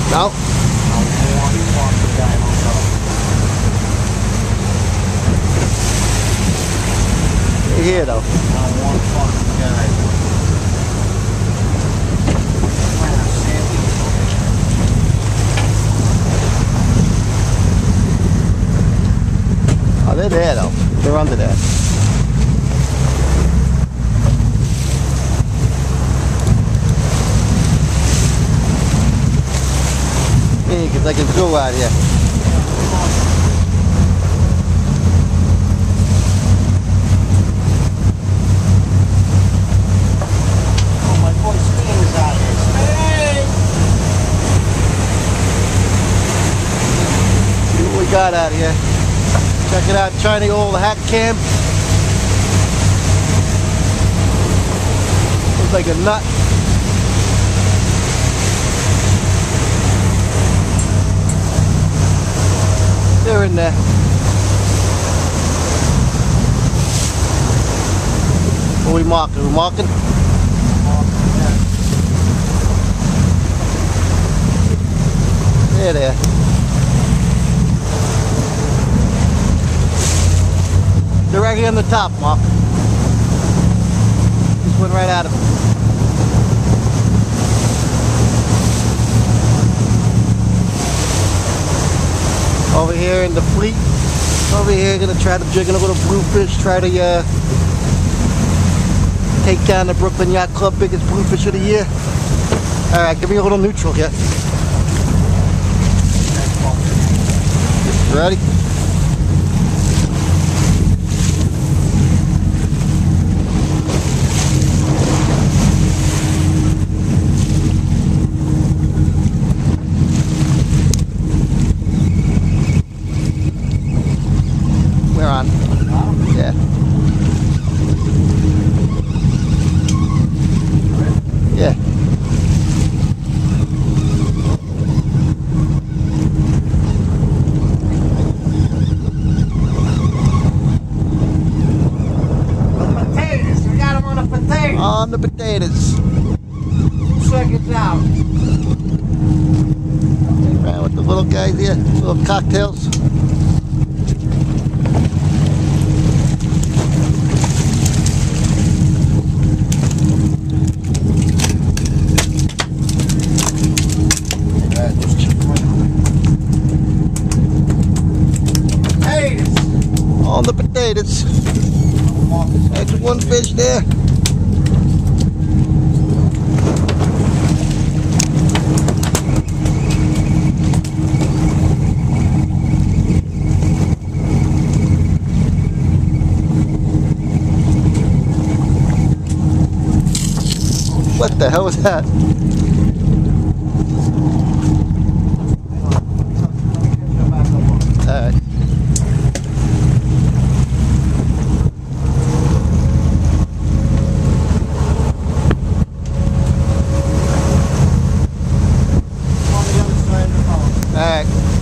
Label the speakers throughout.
Speaker 1: No. You're here though. Oh, they're there though. They're under there. Because I can go out here.
Speaker 2: Oh, my boy Spain is out here. Spain!
Speaker 1: See what we got out here. Check it out, trying the old hack cam. Looks like a nut. They're in there. What are we marking? We're marking? There. They're right here on the top, Mark. Just went right at him. Over here in the fleet, over here, gonna try to jig in a little bluefish, try to take down the Brooklyn Yacht Club biggest bluefish of the year. Alright, give me a little neutral here. Ready? We're on. Yeah. Yeah.
Speaker 2: Potatoes. We got them on the potatoes.
Speaker 1: On the potatoes.
Speaker 2: 2 seconds out.
Speaker 1: Around with the little guys here, little cocktails. On the potatoes. That's one fish there. What the hell was that? Alright. Alright.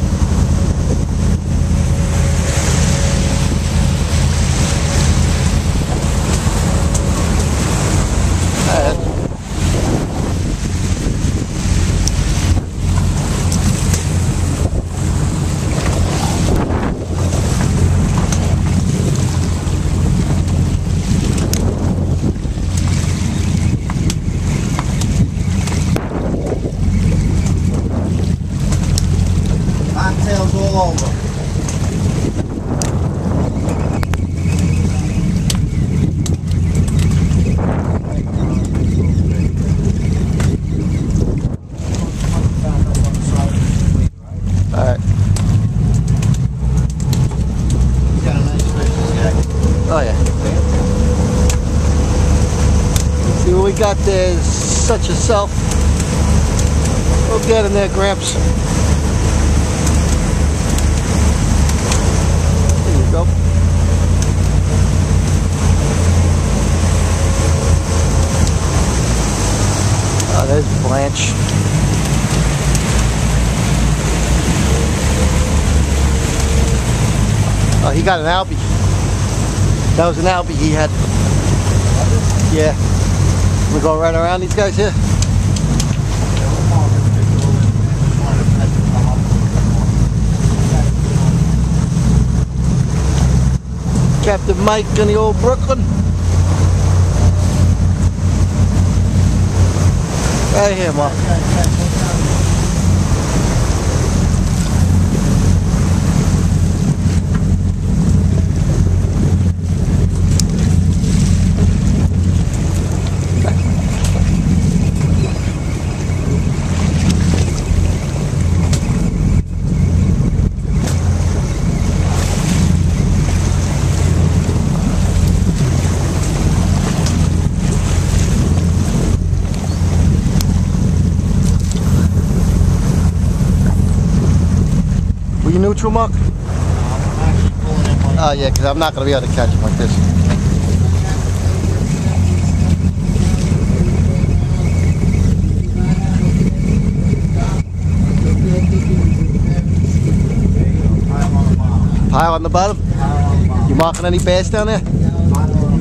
Speaker 2: Cocktails all over.
Speaker 1: Alright.
Speaker 2: Got a nice fish, this guy.
Speaker 1: Oh yeah. See what we got there is such a self. Go get in there, Gramps. There you go. Oh, there's Blanche. Oh, he got an Albie. That was an Albie he had. Yeah. We go right around these guys here. Captain Mike in the old Brooklyn. Right here, Mark. Were you neutral, Mark?
Speaker 2: I'm actually pulling in my...
Speaker 1: Oh yeah, because I'm not going to be able to catch him like this.
Speaker 2: Pile on the bottom.
Speaker 1: Pile on the bottom?
Speaker 2: Pile on the bottom.
Speaker 1: You marking any bass down there?
Speaker 2: Pile on the bottom.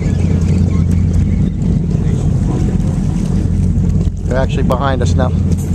Speaker 1: They're actually behind us now.